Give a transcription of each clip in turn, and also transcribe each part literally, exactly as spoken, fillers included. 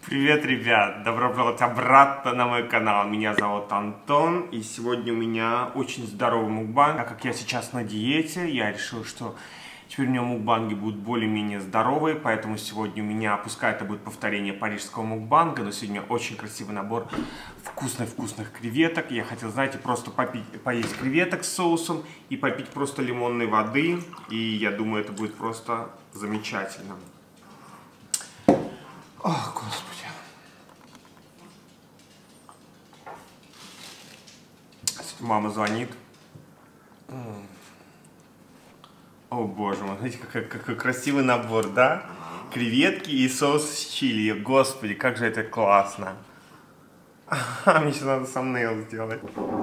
Привет, ребят! Добро пожаловать обратно на мой канал. Меня зовут Антон, и сегодня у меня очень здоровый мукбанг. Так как я сейчас на диете, я решил, что теперь у меня мукбанги будут более-менее здоровые, поэтому сегодня у меня, пускай это будет повторение парижского мукбанга, но сегодня у меня очень красивый набор вкусных-вкусных креветок. Я хотел, знаете, просто попить, поесть креветок с соусом и попить просто лимонной воды, и я думаю, это будет просто замечательно. Ох, Господи. Мама звонит. О, боже мой, смотрите, какой, какой красивый набор, да? Креветки и соус с чили. Господи, как же это классно. Мне сейчас надо самнейл сделать.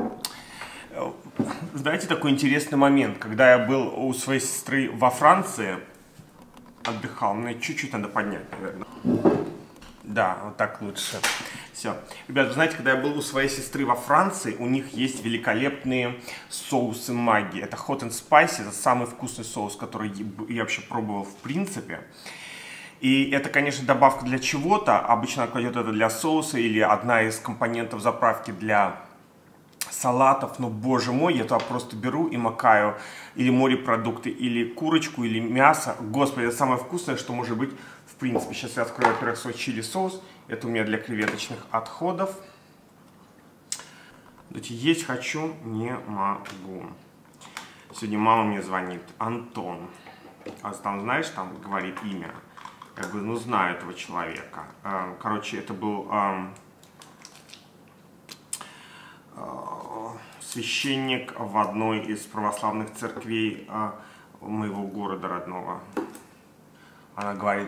Знаете, такой интересный момент. Когда я был у своей сестры во Франции, отдыхал, мне чуть-чуть надо поднять, наверное. Да, вот так лучше. Все. Ребят, вы знаете, когда я был у своей сестры во Франции, у них есть великолепные соусы Maggi. Это Hot and Spicy, это самый вкусный соус, который я вообще пробовал в принципе. И это, конечно, добавка для чего-то. Обычно кладет это для соуса или одна из компонентов заправки для салатов. Но, боже мой, я туда просто беру и макаю или морепродукты, или курочку, или мясо. Господи, это самое вкусное, что может быть в принципе. Сейчас я открою, во-первых, свой чили соус. Это у меня для креветочных отходов. Есть хочу, не могу. Сегодня мама мне звонит. Антон. А там, знаешь, там говорит имя. Я говорю, ну знаю этого человека. Короче, это был священник в одной из православных церквей моего города родного. Она говорит,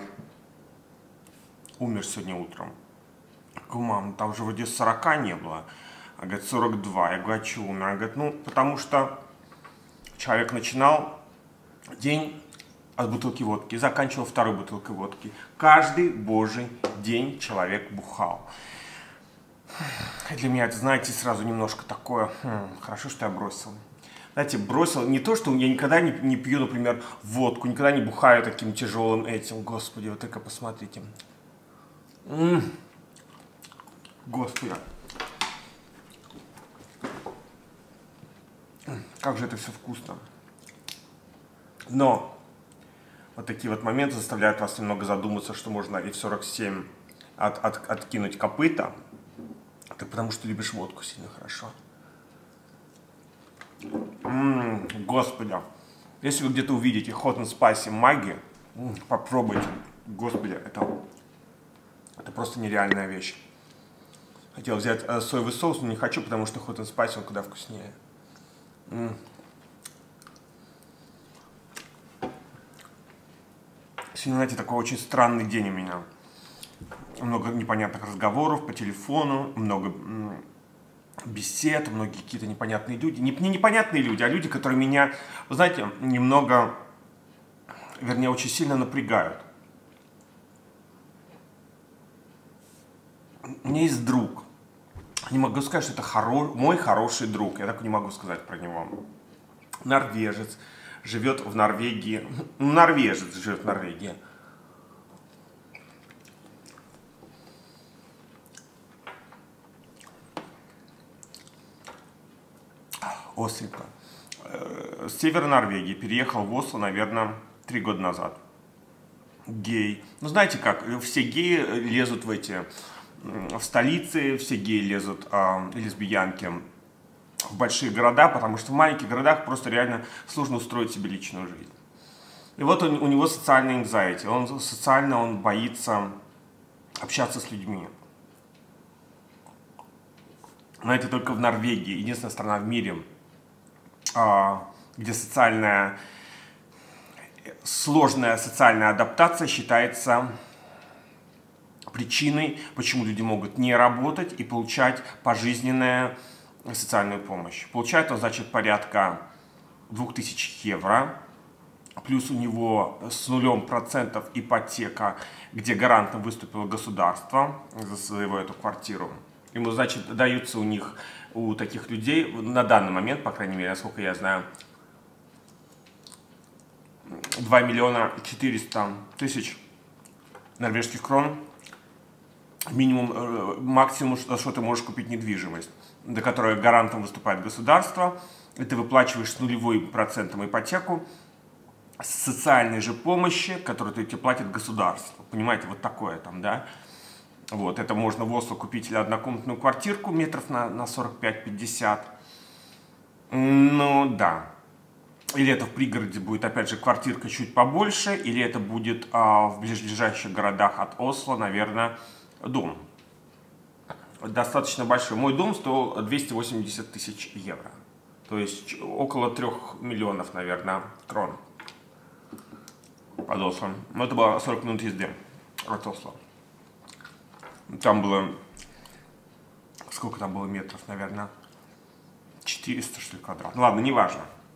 умер сегодня утром. Я говорю, мам, там же вроде сорока не было. Она говорит, сорок два. Я говорю, а чего умер? Она говорит, ну, потому что человек начинал день от бутылки водки и заканчивал второй бутылкой водки. Каждый божий день человек бухал. Для меня это, знаете, сразу немножко такое, хм, хорошо, что я бросил. Знаете, бросил не то, что я никогда не, не пью, например, водку, никогда не бухаю таким тяжелым этим. Господи, вот только посмотрите. М-м. Господи. Как же это все вкусно. Но вот такие вот моменты заставляют вас немного задуматься, что можно и в сорок семь от, от, откинуть копыта. Так потому что любишь водку сильно хорошо. М-м, господи. Если вы где-то увидите Hot and Spicy Maggi, попробуйте. Господи, это, это просто нереальная вещь. Хотел взять э, соевый соус, но не хочу, потому что Hot and Spicy он куда вкуснее. М-м. Сегодня, знаете, такой очень странный день у меня. Много непонятных разговоров по телефону, много бесед, многие какие-то непонятные люди. Не, не непонятные люди, а люди, которые меня, вы знаете, немного, вернее, очень сильно напрягают. У меня есть друг. Не могу сказать, что это хоро... мой хороший друг. Я так не могу сказать про него. Норвежец. Живет в Норвегии. Норвежец живет в Норвегии. Осенька. С севера Норвегии переехал в Осло, наверное, три года назад. Гей. Ну, знаете как, все геи лезут в эти, в столицы, все геи лезут, э, лесбиянки, в большие города, потому что в маленьких городах просто реально сложно устроить себе личную жизнь. И вот он, у него социальный anxiety, он социально он боится общаться с людьми. Но это только в Норвегии, единственная страна в мире, где социальная, сложная социальная адаптация считается причиной, почему люди могут не работать и получать пожизненную социальную помощь. Получает он, значит, порядка двух тысяч евро, плюс у него с нулем процентов ипотека, где гарантом выступило государство за свою эту квартиру. Ему, значит, даются у них, у таких людей, на данный момент, по крайней мере, насколько я знаю, два миллиона четыреста тысяч норвежских крон минимум, э, максимум, что, что ты можешь купить недвижимость, до которой гарантом выступает государство, и ты выплачиваешь с нулевым процентом ипотеку, с социальной же помощи, которую тебе платит государство. Понимаете, вот такое там, да? Вот, это можно в Осло купить или однокомнатную квартирку метров на, на сорок пять пятьдесят. Ну, да. Или это в пригороде будет, опять же, квартирка чуть побольше, или это будет а, в ближайших городах от Осло, наверное, дом. Достаточно большой. Мой дом стоил двести восемьдесят тысяч евро. То есть около трех миллионов, наверное, крон. Под Осло. Но это было сорок минут езды от Осло. Там было... Сколько там было метров, наверное? четыреста, что ли, квадратов. Ну ладно, неважно.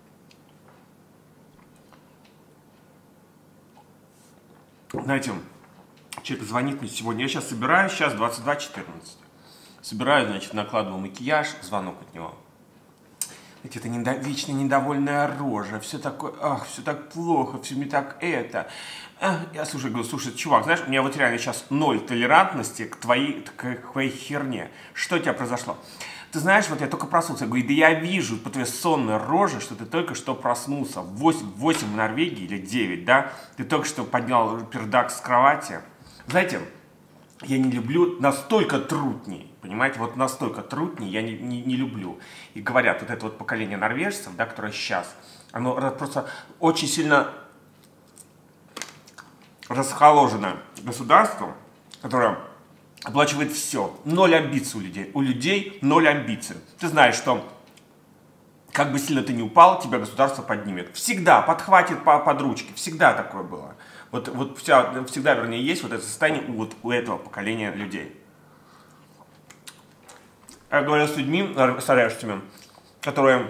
Знаете, человек звонит мне сегодня. Я сейчас собираюсь, сейчас двадцать два четырнадцать. Собираю, значит, накладываю макияж, звонок от него. Знаете, это недо... вечно недовольная рожа, все такое, ах, все так плохо, все мне так это. Ах, я слушай, говорю, слушай, чувак, знаешь, у меня вот реально сейчас ноль толерантности к твоей, к, к твоей херне. Что у тебя произошло? Ты знаешь, вот я только проснулся. Я говорю, да я вижу по твоей сонной роже, что ты только что проснулся. В восемь, в восемь в Норвегии или девять, да? Ты только что поднял пердак с кровати. Знаете, я не люблю настолько трутней. Понимаете, вот настолько трутней я не, не, не люблю. И говорят, вот это вот поколение норвежцев, да, которое сейчас, оно просто очень сильно расхоложено государством, которое оплачивает все. Ноль амбиций у людей. У людей ноль амбиций. Ты знаешь, что как бы сильно ты ни упал, тебя государство поднимет. Всегда подхватит под ручки. Всегда такое было. Вот, вот вся, всегда, вернее, есть вот это состояние у, вот, у этого поколения людей. Я говорил с людьми, с норвежцами, которые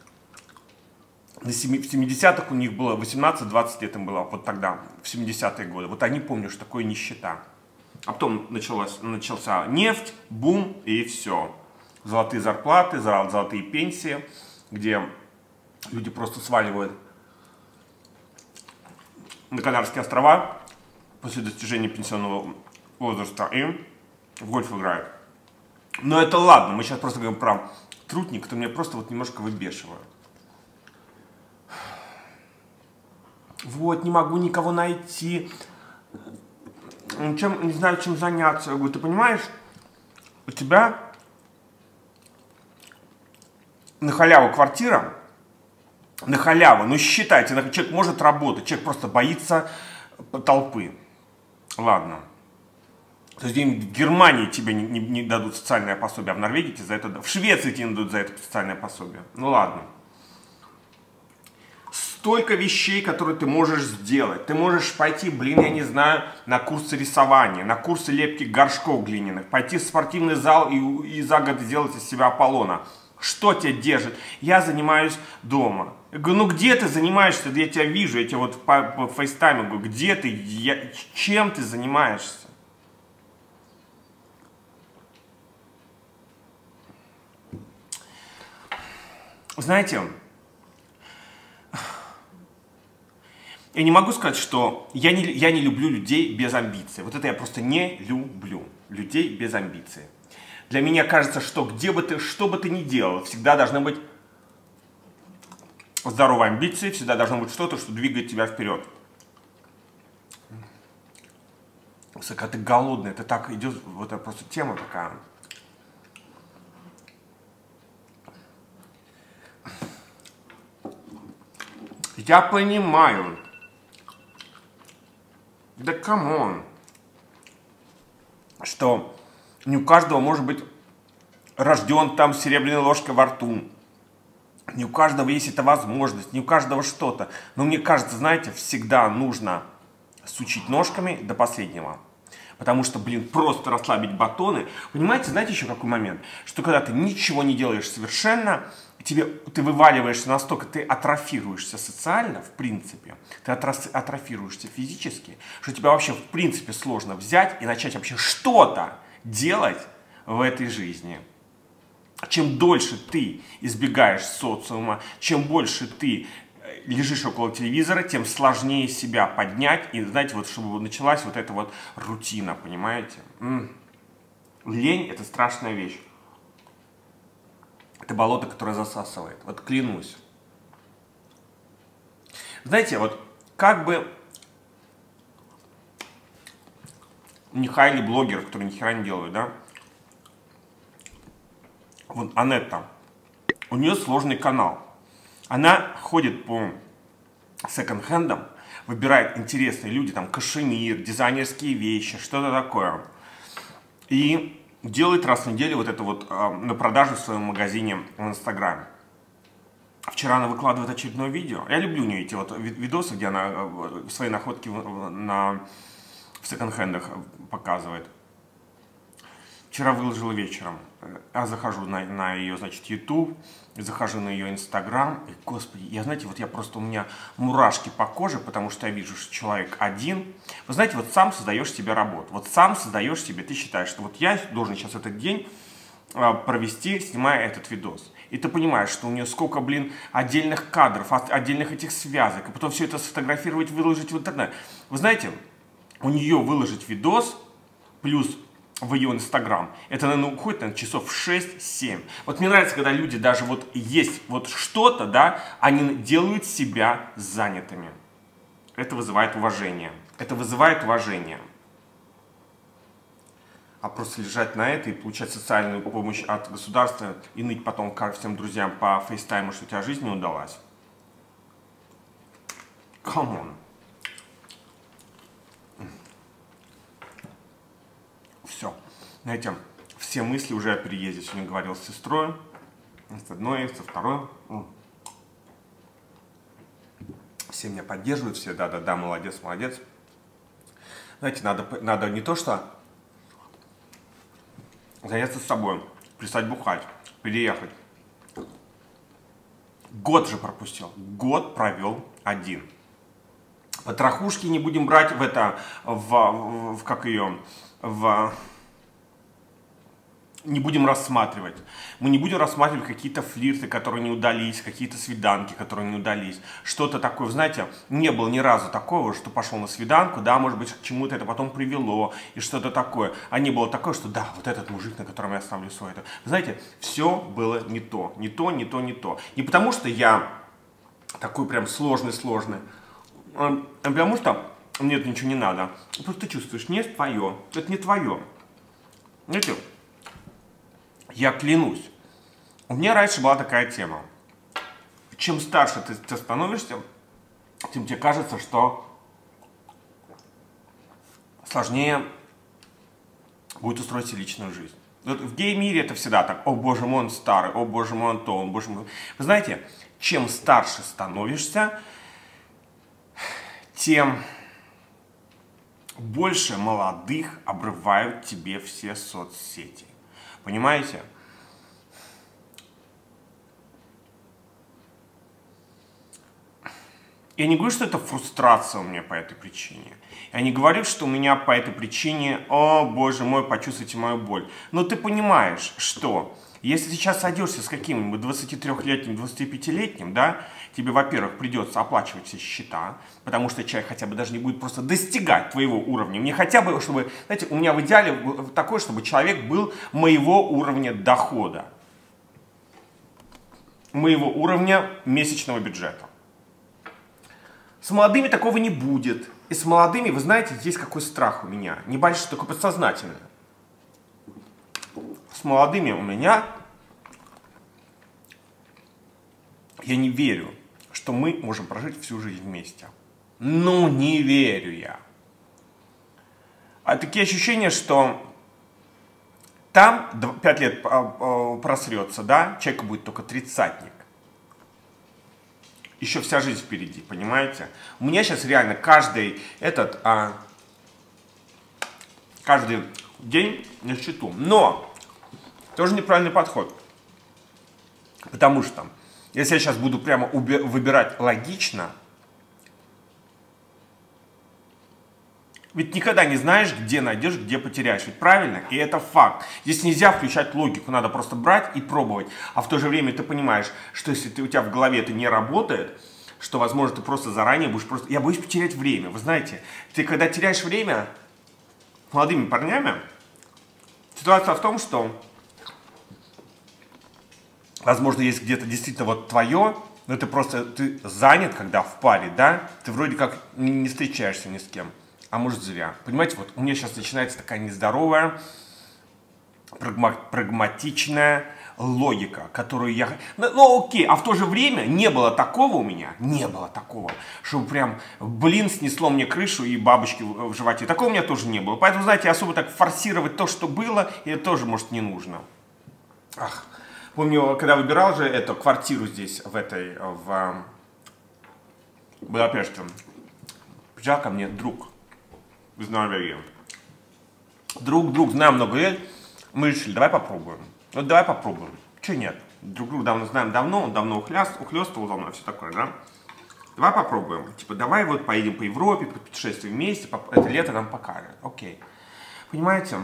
в семидесятых у них было восемнадцать-двадцать лет им было, вот тогда, в семидесятые годы. Вот они помнят, что такое нищета. А потом началась, начался нефть, бум, и все. Золотые зарплаты, золотые пенсии, где люди просто сваливают на Канарские острова после достижения пенсионного возраста и в гольф играют. Но это ладно, мы сейчас просто говорим про трутник, который меня просто вот немножко выбешивает. Вот, не могу никого найти. Чем, не знаю, чем заняться. Я говорю, ты понимаешь, у тебя на халяву квартира, на халяву, ну считайте, человек может работать, человек просто боится толпы. Ладно. То есть в Германии тебе не, не, не дадут социальное пособие, а в Норвегии тебе за это, в Швеции тебе не дадут за это социальное пособие. Ну ладно. Столько вещей, которые ты можешь сделать. Ты можешь пойти, блин, я не знаю, на курсы рисования, на курсы лепки горшков глиняных, пойти в спортивный зал и, и за год сделать из себя Аполлона. Что тебя держит? Я занимаюсь дома. Я говорю, ну где ты занимаешься? Я тебя вижу, я тебя вот по, по фейстайму говорю, где ты? Я, чем ты занимаешься? Знаете, я не могу сказать, что я не, я не люблю людей без амбиций. Вот это я просто не люблю. Людей без амбиций. Для меня кажется, что где бы ты, что бы ты ни делал, всегда должны быть здоровые амбиции, всегда должно быть что-то, что двигает тебя вперед. Когда ты голодный, это так идет, вот это просто тема такая. Я понимаю. Да камон. Что не у каждого может быть рожден там с серебряной ложкой во рту. Не у каждого есть эта возможность, не у каждого что-то. Но мне кажется, знаете, всегда нужно сучить ножками до последнего. Потому что, блин, просто расслабить батоны. Понимаете, знаете еще какой момент? Что когда ты ничего не делаешь совершенно, тебе, ты вываливаешься настолько, ты атрофируешься социально, в принципе, ты атрофируешься физически, что тебе вообще, в принципе, сложно взять и начать вообще что-то делать в этой жизни. Чем дольше ты избегаешь социума, чем больше ты лежишь около телевизора, тем сложнее себя поднять. И, знаете, вот чтобы началась вот эта вот рутина, понимаете? М-м. Лень – это страшная вещь. Это болото, которое засасывает. Вот клянусь. Знаете, вот как бы не хайли блогеров, которые ни хера не делают, да? Вот Анетта. У нее сложный канал. Она ходит по секонд-хендам, выбирает интересные люди, там кашемир, дизайнерские вещи, что-то такое. И делает раз в неделю вот это вот э, на продажу в своем магазине в Инстаграме. Вчера она выкладывает очередное видео. Я люблю у нее эти вот видосы, где она э, свои находки в, на, в секонд-хендах показывает. Вчера выложила вечером. Я захожу на, на ее, значит, YouTube, захожу на ее Инстаграм. И, господи, я, знаете, вот я просто, у меня мурашки по коже, потому что я вижу, что человек один. Вы знаете, вот сам создаешь себе работу. Вот сам создаешь себе, ты считаешь, что вот я должен сейчас этот день а, провести, снимая этот видос. И ты понимаешь, что у нее сколько, блин, отдельных кадров, отдельных этих связок. И потом все это сфотографировать, выложить в интернет. Вы знаете, у нее выложить видос, плюс в ее Инстаграм, это, наверное, уходит, наверное, часов шесть-семь. Вот мне нравится, когда люди даже вот есть вот что-то, да, они делают себя занятыми. Это вызывает уважение. Это вызывает уважение. А просто лежать на это и получать социальную помощь от государства и ныть потом всем друзьям по фейстайму, что у тебя жизнь не удалась. Come on. Все. Знаете, все мысли уже о переезде. Сегодня говорил с сестрой. С одной, со второй. Все меня поддерживают, все, да-да-да, молодец, молодец. Знаете, надо, надо не то, что заняться с собой, перестать бухать, переехать. Год же пропустил. Год провел один. Потрохушки не будем брать в это, в, в, в как ее, в... не будем рассматривать. Мы не будем рассматривать какие-то флирты, которые не удались, какие-то свиданки, которые не удались. Что-то такое, знаете, не было ни разу такого, что пошел на свиданку, да, может быть, к чему-то это потом привело, и что-то такое. А не было такое, что да, вот этот мужик, на котором я ставлю свой это. Знаете, все было не то, не то, не то, не то. Не потому что я такой прям сложный-сложный, а потому что мне это ничего не надо. Просто ты чувствуешь, не твое, это не твое. Знаете, я клянусь, у меня раньше была такая тема. Чем старше ты, ты становишься, тем тебе кажется, что сложнее будет устроить себе личную жизнь. Вот в гей-мире это всегда так. О, боже мой, он старый, о, боже мой, он то, он, боже мой. Вы знаете, чем старше становишься, тем больше молодых обрывают тебе все соцсети. Понимаете? Я не говорю, что это фрустрация у меня по этой причине. Я не говорю, что у меня по этой причине, о, боже мой, почувствуйте мою боль. Но ты понимаешь, что если сейчас сойдешься с каким-нибудь двадцатитрёхлетним, двадцатипятилетним, да, тебе, во-первых, придется оплачивать все счета, потому что человек хотя бы даже не будет просто достигать твоего уровня. Мне хотя бы, чтобы, знаете, у меня в идеале такое, чтобы человек был моего уровня дохода, моего уровня месячного бюджета. С молодыми такого не будет. И с молодыми, вы знаете, есть какой страх у меня. Небольшой, такой подсознательный. С молодыми у меня, я не верю, что мы можем прожить всю жизнь вместе. Ну, не верю я. А такие ощущения, что там пять лет просрется, да, человеку будет только тридцатник. Еще вся жизнь впереди, понимаете? У меня сейчас реально каждый этот, а, каждый день на счету. Но тоже неправильный подход. Потому что, если я сейчас буду прямо выбирать логично, ведь никогда не знаешь, где найдешь, где потеряешь. Ведь правильно? И это факт. Здесь нельзя включать логику, надо просто брать и пробовать. А в то же время ты понимаешь, что если ты, у тебя в голове это не работает, что, возможно, ты просто заранее будешь просто... Я боюсь потерять время. Вы знаете, ты когда теряешь время с молодыми парнями, Ситуация в том, что, возможно, есть где-то действительно вот твое, но ты просто ты занят, когда в паре, да? Ты вроде как не, не встречаешься ни с кем, а может зря. Понимаете, вот у меня сейчас начинается такая нездоровая, прагма, прагматичная логика, которую я... Ну, ну окей, а в то же время не было такого у меня, не было такого, чтобы прям, блин, снесло мне крышу и бабочки в, в животе. Такого у меня тоже не было. Поэтому, знаете, особо так форсировать то, что было, это тоже, может, не нужно. Ах, помню, когда выбирал же эту квартиру здесь, в этой, в Будапеште, приезжал ко мне друг из Норвегии. Друг, друг, знаем много лет. Мы решили, давай попробуем. Вот давай попробуем. Че нет? Друг друга давно знаем давно, он давно ухляст, ухлёстывал за мной, все такое, да? Давай попробуем. Типа, давай вот поедем по Европе, по путешествию вместе, это лето нам покажет. Окей. Понимаете?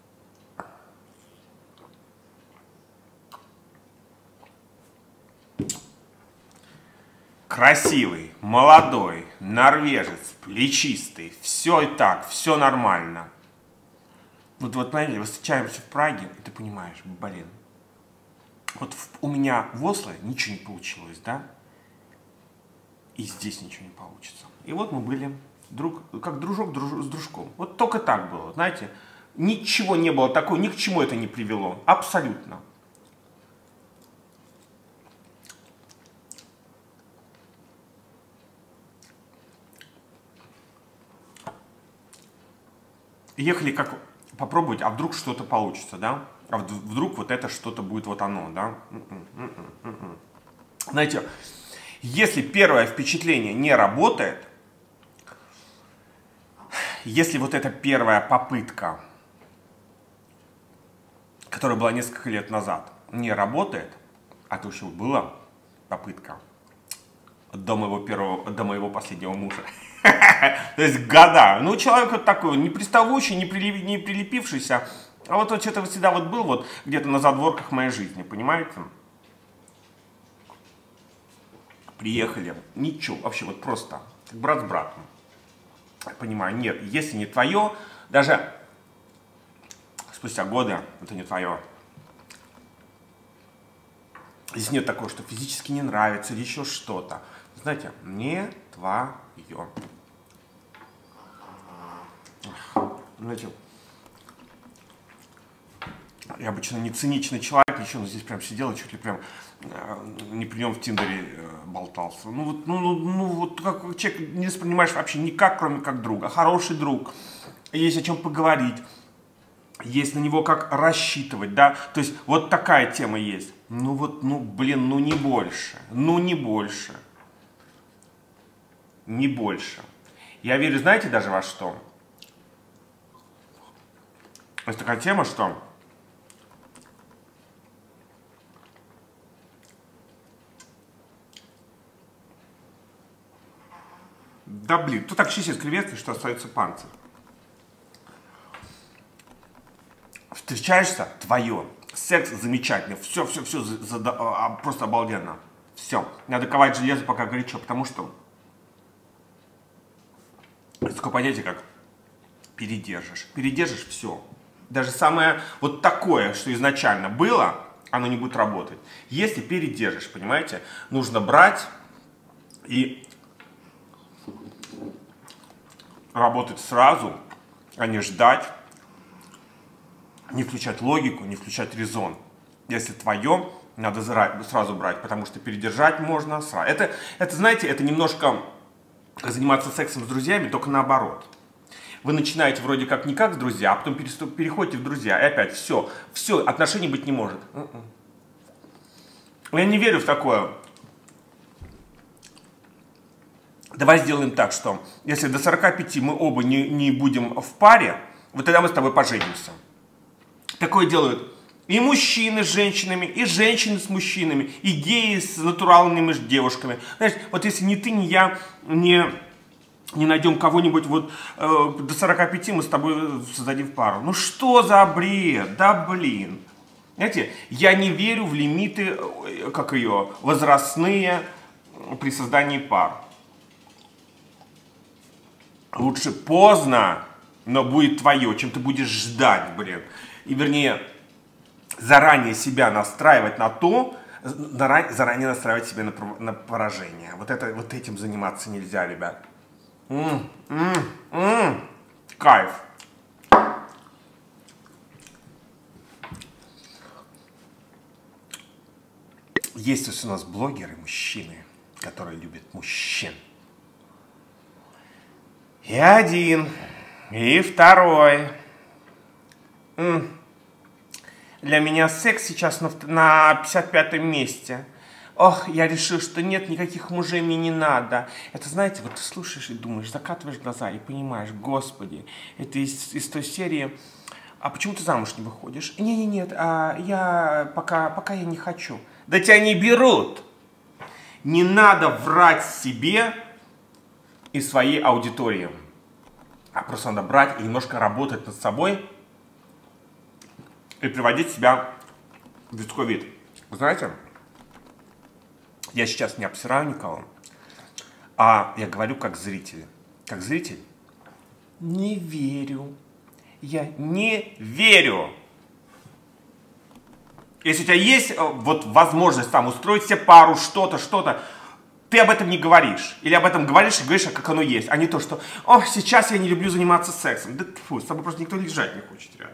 Красивый, молодой, норвежец, плечистый, все и так, все нормально. Вот, вот, понимаете, мы встречаемся в Праге, и ты понимаешь, блин, вот в, у меня в Осло ничего не получилось, да? И здесь ничего не получится. И вот мы были друг, как дружок друж, с дружком. Вот только так было, знаете, ничего не было такого, ни к чему это не привело, абсолютно. Ехали как попробовать, а вдруг что-то получится, да? А вдруг вот это что-то будет вот оно, да? Знаете, если первое впечатление не работает, если вот эта первая попытка, которая была несколько лет назад, не работает, а то еще была попытка до моего первого, до моего последнего мужа. То есть года. Ну, человек вот такой, не приставучий, не, прилип, не прилепившийся. А вот, вот что-то всегда вот был вот где-то на задворках моей жизни, понимаете? Приехали. Ничего, вообще вот просто, как брат с братом. Понимаю, нет, если не твое, даже спустя годы это не твое. Здесь нет такого, что физически не нравится или еще что-то. Знаете, не твое. Знаете, я обычно не циничный человек, еще, но здесь прям сидел и чуть ли прям э, не при нем в Тиндере э, болтался. Ну вот, ну, ну, ну, вот как человек не воспринимаешь вообще никак, кроме как друга. Хороший друг, есть о чем поговорить, есть на него как рассчитывать, да. То есть вот такая тема есть. Ну вот, ну блин, ну не больше, ну не больше. Не больше. Я верю, знаете, даже во что? Есть такая тема, что да блин, кто так чистит креветки, что остается панцирь? Встречаешься, твое. Секс замечательный, все, все, все, просто обалденно. Все, надо ковать железо, пока горячо, потому что есть такое понятие, как передержишь. Передержишь все. Даже самое вот такое, что изначально было, оно не будет работать. Если передержишь, понимаете, нужно брать и работать сразу, а не ждать, не включать логику, не включать резон. Если твое, надо сразу брать, потому что передержать можно сразу. Это, это знаете, это немножко заниматься сексом с друзьями, только наоборот. Вы начинаете вроде как не как с друзья, а потом переходите в друзья, и опять все, все, отношений быть не может. Я не верю в такое. Давай сделаем так, что если до сорока пяти мы оба не, не будем в паре, вот тогда мы с тобой поженимся. Такое делают и мужчины с женщинами, и женщины с мужчинами, и геи с натуральными девушками. Знаешь, вот если ни ты, ни я не... не найдем кого-нибудь, вот э, до сорока пяти мы с тобой создадим пару. Ну что за бред? Да блин. Знаете, я не верю в лимиты, как ее, возрастные при создании пар. Лучше поздно, но будет твое, чем ты будешь ждать, блин. и вернее, заранее себя настраивать на то, заранее настраивать себя на, на поражение. Вот, это, вот этим заниматься нельзя, ребят. М-м, м-м, кайф. Есть у нас блогеры, мужчины, которые любят мужчин. И один, и второй. М. Для меня секс сейчас на, на пятьдесят пятом месте. Ох, я решил, что нет, никаких мужей мне не надо. Это, знаете, вот ты слушаешь и думаешь, закатываешь глаза и понимаешь, господи, это из, из той серии, а почему ты замуж не выходишь? Не-не, нет, а я пока, пока я не хочу. Да тебя не берут. Не надо врать себе и своей аудитории. А просто надо брать и немножко работать над собой и приводить себя в людской вид. Вы знаете, я сейчас не обсираю никого, а я говорю как зритель. Как зритель не верю. Я не верю. Если у тебя есть вот возможность там устроить себе пару, что-то, что-то, ты об этом не говоришь. Или об этом говоришь и говоришь, как оно есть. А не то, что, о, сейчас я не люблю заниматься сексом. Да фу, с тобой просто никто лежать не хочет рядом.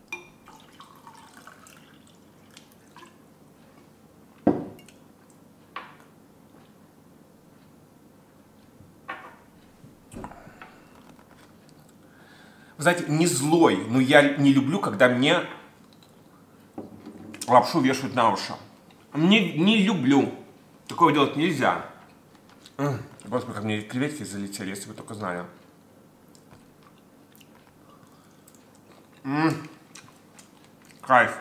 Вы знаете, не злой, но я не люблю, когда мне лапшу вешают на уши. Не, не люблю. Такого делать нельзя. Господи, как мне креветки залетели, если вы только знали. М-м. Кайф.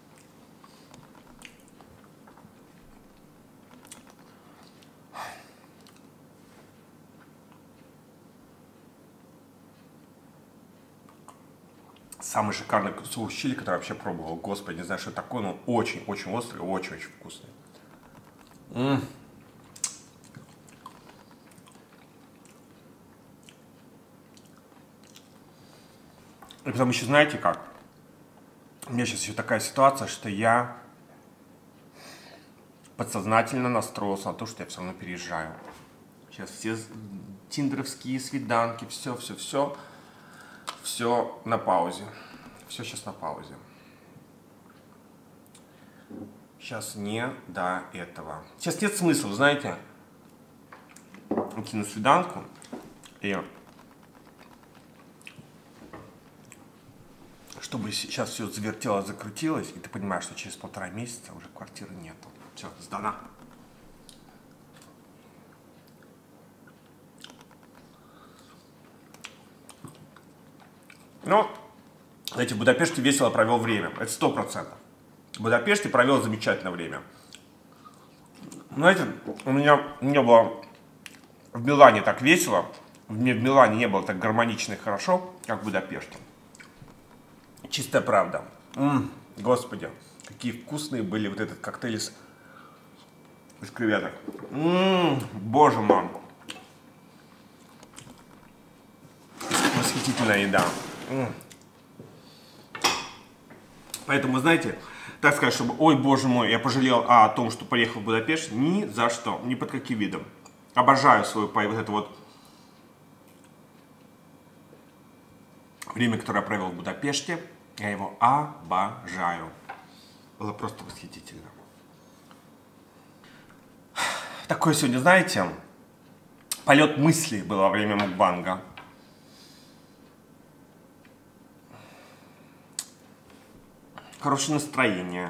Самый шикарный соус чили, который я вообще пробовал. Господи, не знаю, что это такое, но очень-очень острый, очень-очень вкусный. М-м. И потом еще знаете как? У меня сейчас еще такая ситуация, что я подсознательно настроился на то, что я все равно переезжаю. Сейчас все тиндеровские свиданки, все, все, все, все на паузе. Все сейчас на паузе. Сейчас не до этого. Сейчас нет смысла, знаете, идти на свиданку и чтобы сейчас все завертелось, закрутилось, и ты понимаешь, что через полтора месяца уже квартиры нету. Все, сдана. Ну, знаете, в Будапеште весело провел время. Это сто процентов. В Будапеште провел замечательное время. Знаете, у меня не было в Милане так весело. Мне в Милане не было так гармонично и хорошо, как в Будапеште. Чистая правда. М-м, господи, какие вкусные были вот этот коктейль из, из креветок. М-м, боже мой. Восхитительная еда. М-м. Поэтому, знаете, так сказать, чтобы, ой, боже мой, я пожалел а, о том, что поехал в Будапешт, ни за что, ни под каким видом. Обожаю свое вот это вот время, которое я провел в Будапеште. Я его обожаю. Было просто восхитительно. Такое сегодня, знаете, полет мыслей был во время мукбанга. Хорошее настроение.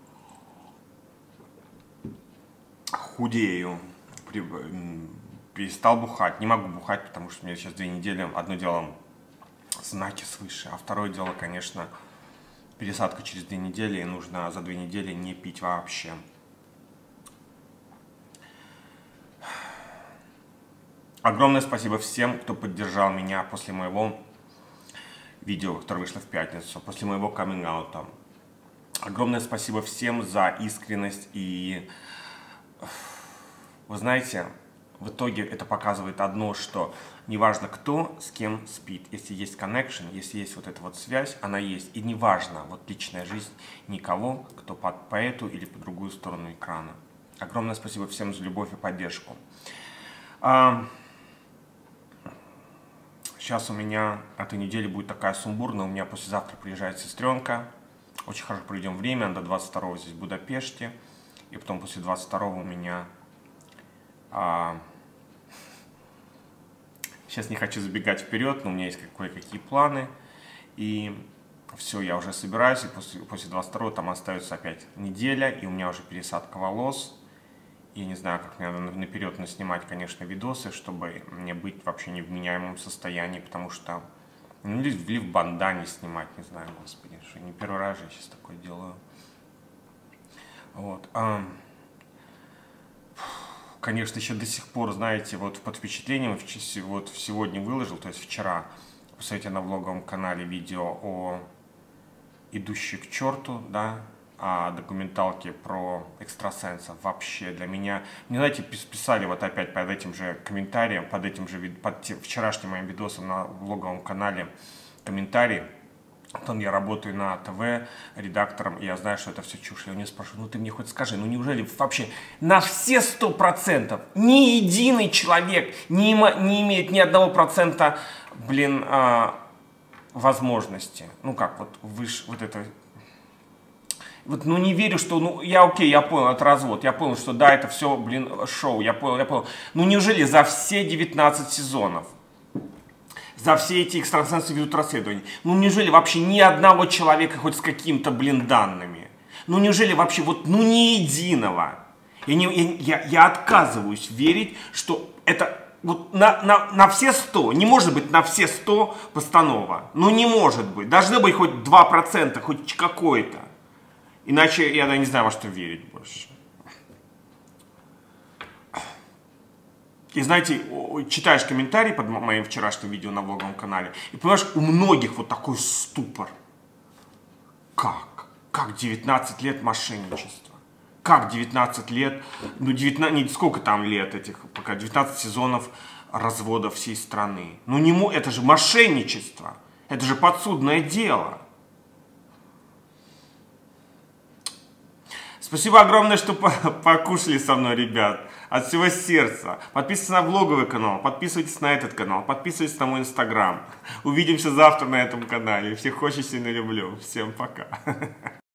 Худею. Перестал бухать. Не могу бухать, потому что у меня сейчас две недели. Одно дело знаки свыше, а второе дело, конечно, пересадка через две недели. И нужно за две недели не пить вообще. Огромное спасибо всем, кто поддержал меня после моего видео, которое вышло в пятницу, после моего каминг-аута. Огромное спасибо всем за искренность и, вы знаете, в итоге это показывает одно, что неважно кто с кем спит, если есть connection, если есть вот эта вот связь, она есть. И неважно, вот личная жизнь никого, кто по, по эту или по другую сторону экрана. Огромное спасибо всем за любовь и поддержку. А, сейчас у меня этой неделе будет такая сумбурная. У меня послезавтра приезжает сестренка. Очень хорошо проведем время. До двадцать второго здесь в Будапеште. И потом после двадцать второго у меня... А, сейчас не хочу забегать вперед, но у меня есть кое-какие планы. И все, я уже собираюсь. И после, после двадцать второго там остается опять неделя. И у меня уже пересадка волос. Я не знаю, как мне надо наперед наснимать, конечно, видосы, чтобы мне быть вообще не в вменяемом состоянии. Потому что... Ну, или, или в бандане снимать, не знаю, господи. Что не первый раз же я сейчас такое делаю. Вот. А... Конечно, еще до сих пор, знаете, вот под впечатлением, вот сегодня выложил, то есть вчера, посмотрите на влоговом канале видео о «Идущей к черту», да, о документалке про экстрасенсов. Вообще для меня, мне, знаете, писали вот опять под этим же комментарием, под этим же, под вчерашним моим видосом на влоговом канале комментарий. Потом я работаю на ТВ редактором, и я знаю, что это все чушь. Я у нее спрашиваю, ну ты мне хоть скажи, ну неужели вообще на все сто процентов ни единый человек не, има, не имеет ни одного процента, блин, а, возможности? Ну как, вот выше, вот это... Вот, ну не верю, что, ну я окей, я понял, это развод, я понял, что да, это все, блин, шоу, я понял, я понял. Ну неужели за все девятнадцать сезонов? За все эти экстрасенсы ведут расследования. Ну, неужели вообще ни одного человека хоть с какими-то, блин, данными? Ну, неужели вообще вот, ну, ни единого? Я, не, я, я отказываюсь верить, что это вот на, на, на все сто, не может быть на все сто постанова. Ну, не может быть. Должны быть хоть два процента, хоть какой-то. Иначе я не знаю, во что верить больше. И знаете, читаешь комментарии под моим вчерашним видео на влоговом канале, и понимаешь, у многих вот такой ступор. Как? Как девятнадцать лет мошенничества? Как девятнадцать лет, ну девятнадцать, сколько там лет этих, пока девятнадцать сезонов развода всей страны. Ну не, это же мошенничество, это же подсудное дело. Спасибо огромное, что покушали со мной, ребят. От всего сердца. Подписывайтесь на влоговый канал, подписывайтесь на этот канал, подписывайтесь на мой инстаграм. Увидимся завтра на этом канале. Всех очень сильно люблю. Всем пока.